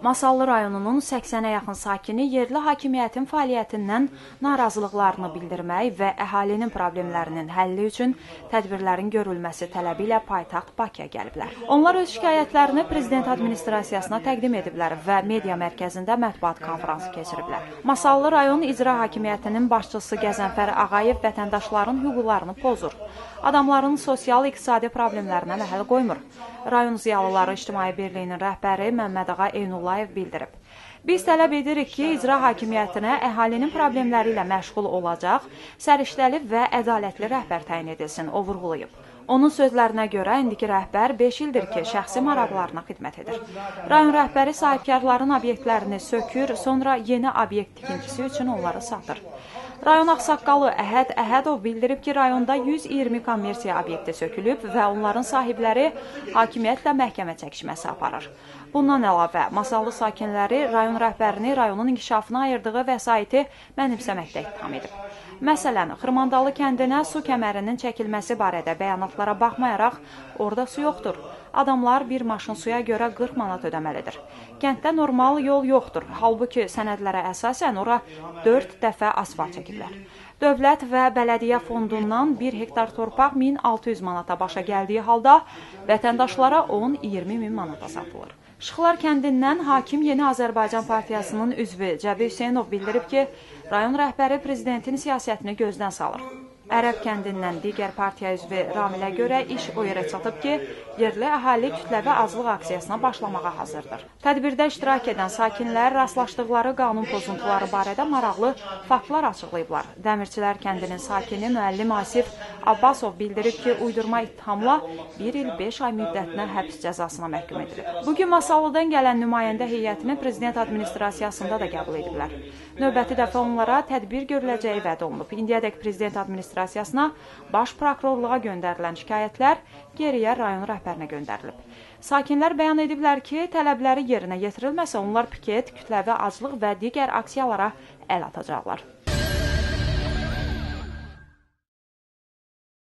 Masallı rayonunun 80-ə yaxın sakini yerli hakimiyyətin fəaliyyətindən narazılıqlarını bildirmək və əhalinin problemlərinin həlli üçün tədbirlərin görülməsi tələbi ilə paytaxt Bakıya gəliblər. Onlar öz şikayətlərini Prezident administrasiyasına təqdim ediblər və media mərkəzində mətbuat konfransı keçiriblər. Masallı rayon icra hakimiyyətinin başçısı Qəzənfər Ağayev vətəndaşların hüquqlarını pozur, adamların sosial-iqtisadi problemlərinə məhəl qoymur. Rayon Ziyalıları İctimai Birliyinin rəhbəri Məmmədağa Eynullayev bildirib. Biz tələb edirik ki, icra hakimiyyətinə əhalinin problemləri ilə məşğul olacaq, səriştəli və ədalətli rəhbər təyin edilsin, o vurğulayıb. Onun sözlərinə görə, indiki rəhbər 5 ildir ki, şəxsi maraqlarına xidmət edir. Rayon rəhbəri sahibkarların obyektlərini sökür, sonra yeni obyekt tikintisi üçün onları satır. Rayon ağsaqqalı Əhəd Əhədov bildirib ki, rayonda 120 kommersiya obyekti sökülüb və onların sahibləri hakimiyyətlə məhkəmə çəkişməsi aparır. Bundan əlavə, Masallı sakinləri rayon rəhbərini rayonun inkişafına ayırdığı vəsaiti mənimsəməkdə ittiham edib. Məsələn, Xırmandalı kəndinə su kəmərinin çəkilməsi barədə bəyanatlara baxmayaraq, orada su yoxdur. Adamlar bir maşın suya görə 40 manat ödəməlidir. Kənddə normal yol yoxdur, halbuki sənədlərə əsasən ora 4 dəfə asfalt çəkiblər. Dövlət və bələdiyyə fondundan 1 hektar torpaq 1600 manata başa gəldiyi halda vətəndaşlara 10-20 min manata satılır. Şıxlar kəndindən hakim Yeni Azərbaycan Partiyasının üzvü Cəbi Hüseynov bildirib ki, rayon rəhbəri prezidentin siyasətini gözdən salır. Ərəb kəndindən digər partiya üzvü Ramilə görə iş o yerə çatıb ki, yerli əhali kütləvi azlıq aksiyasına başlamağa hazırdır. Tədbirdə iştirak edən sakinlər rastlaşdıqları qanun pozuntuları barədə maraqlı faktlar açıqlayıblar. Dəmirçilər kəndinin sakini müəllim Asif Abbasov bildirib ki, uydurma ittihamla 1 il 5 ay müddətinə həbs cəzasına məhkum edilib. Bugün Masallıdan gələn nümayəndə heyətini prezident administrasiyasında da qəbul ediblər. Növbəti dəfə onlara tədbir görüləcəyi vəd olunub. İndiyədək prezident administrasiyasına baş prokurorluğa göndərilən şikayətlər geriyə rayon rəhbərinə göndərilib. Sakinlər bəyan ediblər ki, tələbləri yerinə yetirilməsə onlar piket, kütləvi aclıq və digər aksiyalara əl atacaqlar.